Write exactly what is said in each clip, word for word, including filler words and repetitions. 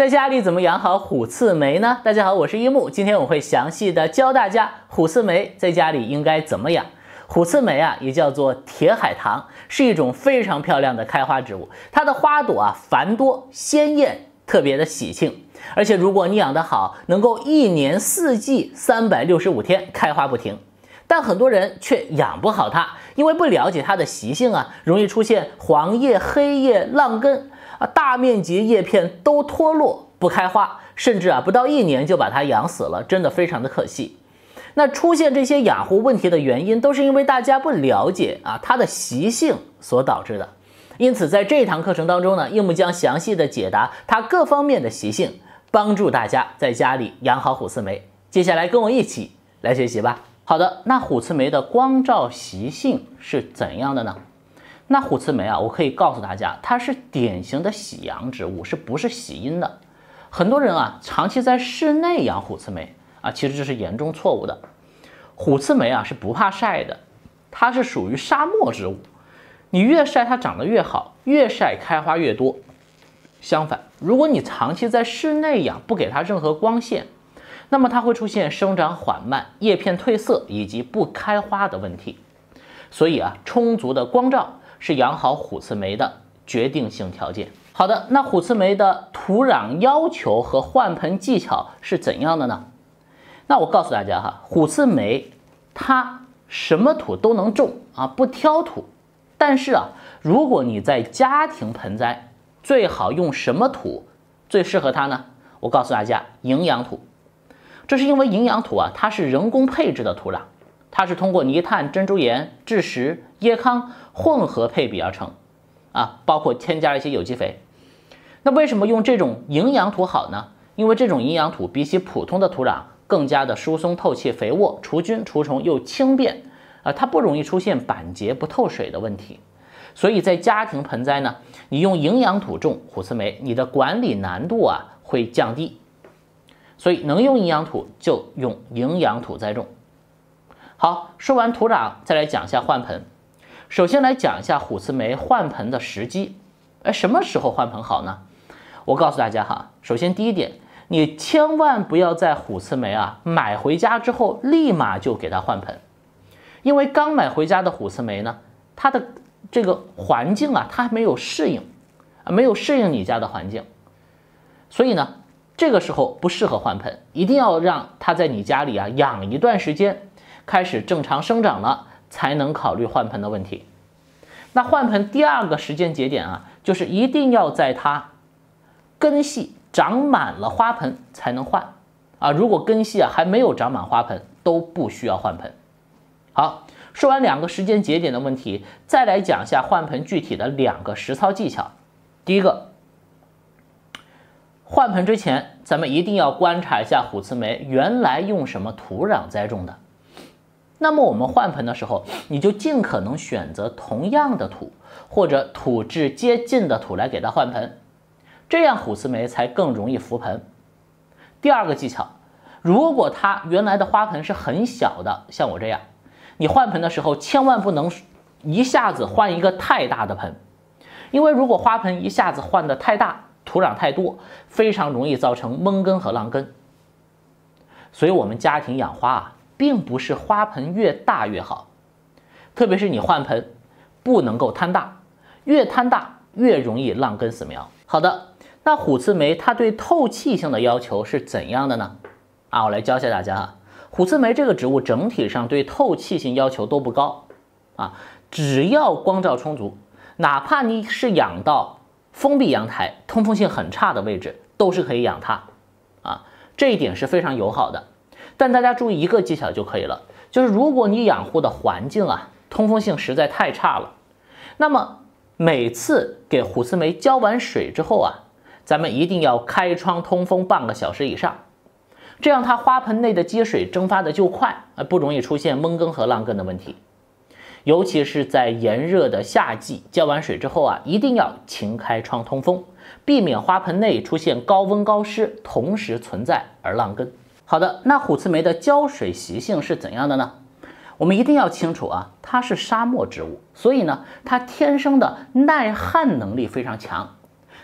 在家里怎么养好虎刺梅呢？大家好，我是一木，今天我会详细的教大家虎刺梅在家里应该怎么养。虎刺梅啊，也叫做铁海棠，是一种非常漂亮的开花植物，它的花朵啊繁多鲜艳，特别的喜庆，而且如果你养得好，能够一年四季三百六十五天开花不停。但很多人却养不好它，因为不了解它的习性啊，容易出现黄叶、黑叶、浪根啊，大面积叶片都脱落不开花，甚至啊不到一年就把它养死了，真的非常的可惜。那出现这些养护问题的原因，都是因为大家不了解啊它的习性所导致的。因此，在这堂课程当中呢，一木将详细的解答它各方面的习性，帮助大家在家里养好虎刺梅。接下来跟我一起来学习吧。好的，那虎刺梅的光照习性是怎样的呢？那虎刺梅啊，我可以告诉大家，它是典型的喜阳植物，是不是喜阴的？很多人啊，长期在室内养虎刺梅啊，其实这是严重错误的。虎刺梅啊是不怕晒的，它是属于沙漠植物，你越晒它长得越好，越晒开花越多。相反，如果你长期在室内养，不给它任何光线，那么它会出现生长缓慢、叶片褪色以及不开花的问题。所以啊，充足的光照是养好虎刺梅的决定性条件。好的，那虎刺梅的土壤要求和换盆技巧是怎样的呢？那我告诉大家哈，虎刺梅它什么土都能种啊，不挑土。但是啊，如果你在家庭盆栽，最好用什么土最适合它呢？我告诉大家，营养土。这是因为营养土啊，它是人工配置的土壤，它是通过泥炭、珍珠岩、蛭石、椰糠混合配比而成，啊，包括添加一些有机肥。那为什么用这种营养土好呢？因为这种营养土比起普通的土壤更加的疏松透气、肥沃，除菌除虫又轻便，啊，它不容易出现板结不透水的问题。所以在家庭盆栽呢，你用营养土种虎刺梅，你的管理难度啊会降低。所以能用营养土就用营养土栽种。好，说完土壤，再来讲一下换盆。首先来讲一下虎刺梅换盆的时机。哎，什么时候换盆好呢？我告诉大家哈，首先第一点，你千万不要在虎刺梅啊买回家之后立马就给它换盆，因为刚买回家的虎刺梅呢，它的这个环境啊，它还没有适应，啊，没有适应你家的环境，所以呢，这个时候不适合换盆，一定要让它在你家里啊养一段时间，开始正常生长了，才能考虑换盆的问题。那换盆第二个时间节点啊，就是一定要在它根系长满了花盆才能换啊。如果根系啊还没有长满花盆，都不需要换盆。好，说完两个时间节点的问题，再来讲一下换盆具体的两个实操技巧。第一个，换盆之前，咱们一定要观察一下虎刺梅原来用什么土壤栽种的。那么我们换盆的时候，你就尽可能选择同样的土，或者土质接近的土来给它换盆，这样虎刺梅才更容易浮盆。第二个技巧，如果它原来的花盆是很小的，像我这样，你换盆的时候千万不能一下子换一个太大的盆，因为如果花盆一下子换的太大，土壤太多，非常容易造成闷根和浪根。所以我们家庭养花啊，并不是花盆越大越好，特别是你换盆不能够摊大，越摊大越容易浪根死苗。好的，那虎刺梅它对透气性的要求是怎样的呢？啊，我来教一下大家啊。虎刺梅这个植物整体上对透气性要求都不高啊，只要光照充足，哪怕你是养到封闭阳台，通风性很差的位置，都是可以养它啊，这一点是非常友好的。但大家注意一个技巧就可以了，就是如果你养护的环境啊，通风性实在太差了，那么每次给虎刺梅浇完水之后啊，咱们一定要开窗通风半个小时以上，这样它花盆内的积水蒸发的就快，不容易出现闷根和浪根的问题。尤其是在炎热的夏季，浇完水之后啊，一定要勤开窗通风，避免花盆内出现高温高湿同时存在而浪根。好的，那虎刺梅的浇水习性是怎样的呢？我们一定要清楚啊，它是沙漠植物，所以呢，它天生的耐旱能力非常强，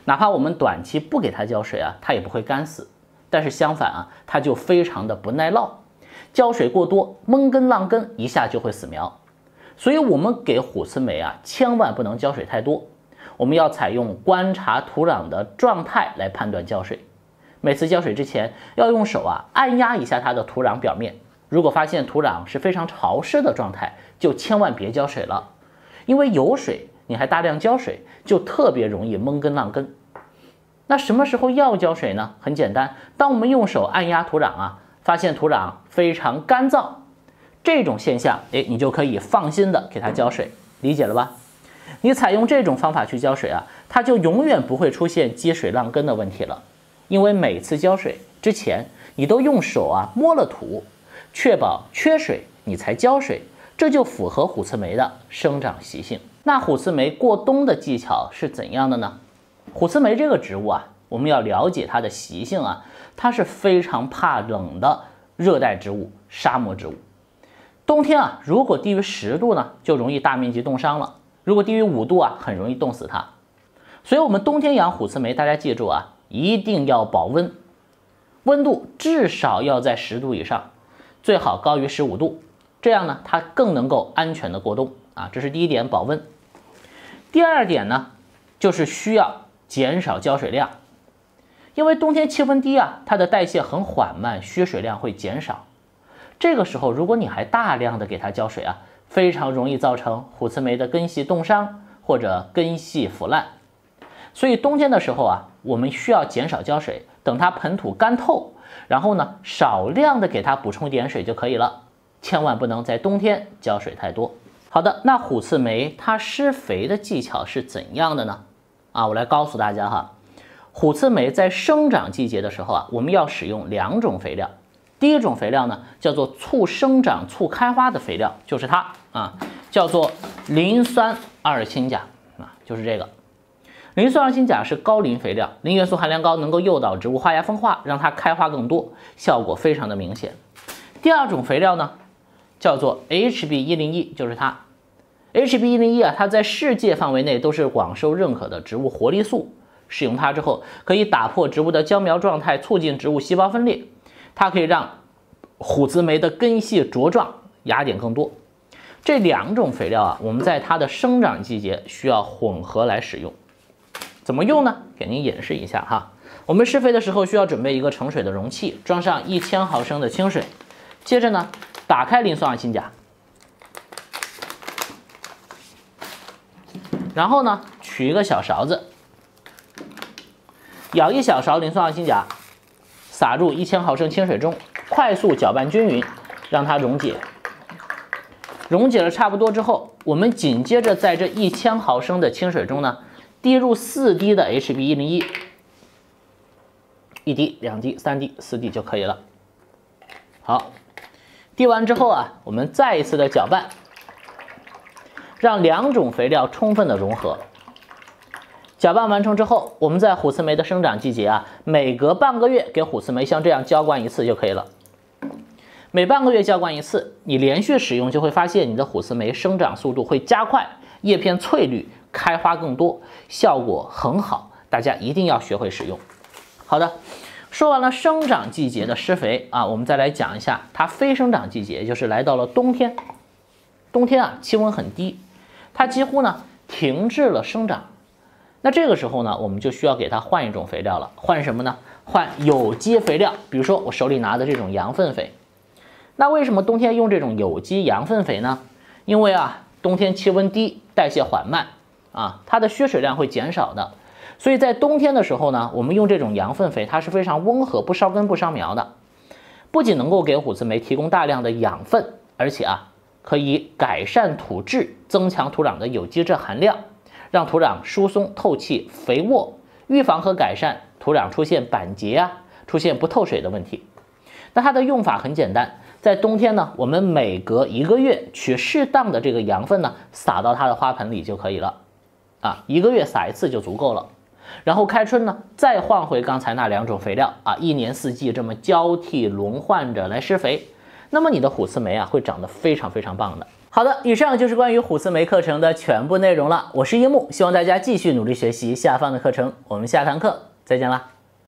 哪怕我们短期不给它浇水啊，它也不会干死。但是相反啊，它就非常的不耐涝，浇水过多，闷根浪根，一下就会死苗。所以我们给虎刺梅啊，千万不能浇水太多。我们要采用观察土壤的状态来判断浇水。每次浇水之前，要用手啊按压一下它的土壤表面。如果发现土壤是非常潮湿的状态，就千万别浇水了，因为有水你还大量浇水，就特别容易闷根浪根。那什么时候要浇水呢？很简单，当我们用手按压土壤啊，发现土壤非常干燥，这种现象，哎，你就可以放心的给它浇水，理解了吧？你采用这种方法去浇水啊，它就永远不会出现积水浪根的问题了，因为每次浇水之前，你都用手啊摸了土，确保缺水你才浇水，这就符合虎刺梅的生长习性。那虎刺梅过冬的技巧是怎样的呢？虎刺梅这个植物啊，我们要了解它的习性啊，它是非常怕冷的热带植物、沙漠植物。冬天啊，如果低于十度呢，就容易大面积冻伤了；如果低于五度啊，很容易冻死它。所以，我们冬天养虎刺梅，大家记住啊，一定要保温，温度至少要在十度以上，最好高于十五度，这样呢，它更能够安全的过冬啊。这是第一点，保温。第二点呢，就是需要减少浇水量，因为冬天气温低啊，它的代谢很缓慢，需水量会减少。这个时候，如果你还大量的给它浇水啊，非常容易造成虎刺梅的根系冻伤或者根系腐烂。所以冬天的时候啊，我们需要减少浇水，等它盆土干透，然后呢，少量的给它补充点水就可以了，千万不能在冬天浇水太多。好的，那虎刺梅它施肥的技巧是怎样的呢？啊，我来告诉大家哈，虎刺梅在生长季节的时候啊，我们要使用两种肥料。第一种肥料呢，叫做促生长、促开花的肥料，就是它啊，叫做磷酸二氢钾啊，就是这个。磷酸二氢钾是高磷肥料，磷元素含量高，能够诱导植物花芽分化，让它开花更多，效果非常的明显。第二种肥料呢，叫做 H B 一零一，就是它。H B 一零一啊，它在世界范围内都是广受认可的植物活力素。使用它之后，可以打破植物的焦苗状态，促进植物细胞分裂。它可以让虎刺梅的根系茁壮，芽点更多。这两种肥料啊，我们在它的生长季节需要混合来使用。怎么用呢？给您演示一下哈。我们施肥的时候需要准备一个盛水的容器，装上一千毫升的清水。接着呢，打开磷酸二氢钾，然后呢，取一个小勺子，舀一小勺磷酸二氢钾，撒入一千毫升清水中，快速搅拌均匀，让它溶解。溶解了差不多之后，我们紧接着在这一千毫升的清水中呢，滴入四滴的 H B 一零一，一滴、两滴、三滴、四滴就可以了。好，滴完之后啊，我们再一次的搅拌，让两种肥料充分的融合。搅拌完成之后，我们在虎刺梅的生长季节啊，每隔半个月给虎刺梅像这样浇灌一次就可以了。每半个月浇灌一次，你连续使用就会发现你的虎刺梅生长速度会加快，叶片翠绿，开花更多，效果很好，大家一定要学会使用。好的，说完了生长季节的施肥啊，我们再来讲一下它非生长季节，也就是来到了冬天。冬天啊，气温很低，它几乎呢停滞了生长。那这个时候呢，我们就需要给它换一种肥料了。换什么呢？换有机肥料，比如说我手里拿的这种羊粪肥。那为什么冬天用这种有机羊粪肥呢？因为啊，冬天气温低，代谢缓慢啊，它的需水量会减少的。所以在冬天的时候呢，我们用这种羊粪肥，它是非常温和，不烧根不烧苗的。不仅能够给虎刺梅提供大量的养分，而且啊，可以改善土质，增强土壤的有机质含量，让土壤疏松透气肥沃，预防和改善土壤出现板结啊，出现不透水的问题。那它的用法很简单，在冬天呢，我们每隔一个月取适当的这个羊粪呢，撒到它的花盆里就可以了，啊，一个月撒一次就足够了。然后开春呢，再换回刚才那两种肥料啊，一年四季这么交替轮换着来施肥，那么你的虎刺梅啊会长得非常非常棒的。好。 好的，以上就是关于虎刺梅课程的全部内容了。我是樱木，希望大家继续努力学习下方的课程。我们下堂课再见啦！